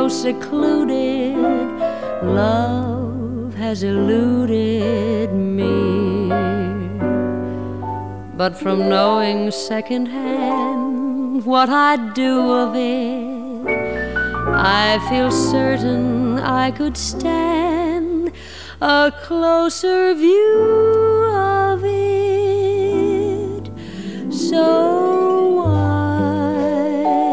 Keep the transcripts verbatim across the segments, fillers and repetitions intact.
so secluded, love has eluded me. But from knowing secondhand what I'd do of it, I feel certain I could stand a closer view of it. So why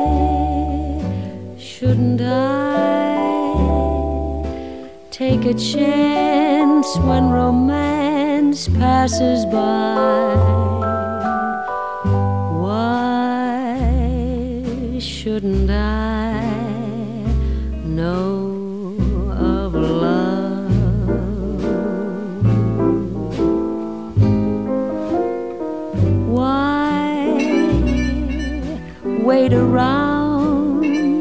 shouldn't I take a chance when romance passes by? Why shouldn't I know of love? Why wait around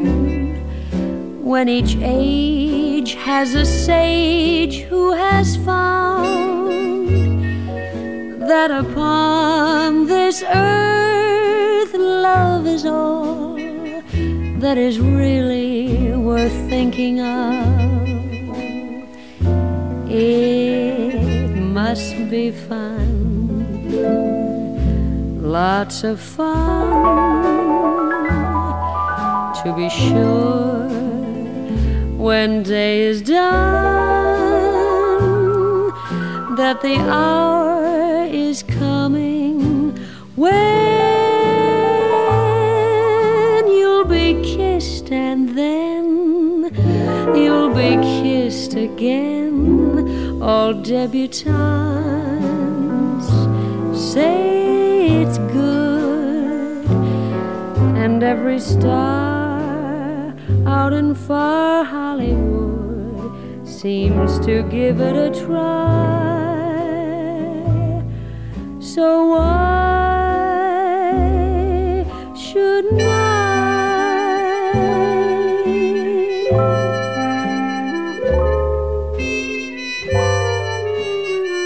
when each age has a sage who has found that upon this earth love is all that is really worth thinking of? It must be fun, lots of fun, to be sure, when day is done, that the hour is coming when you'll be kissed, and then you'll be kissed again. All debutantes say it's good, and every star out in far Hollywood seems to give it a try. So why shouldn't I?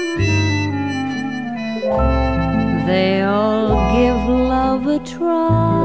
They all give love a try.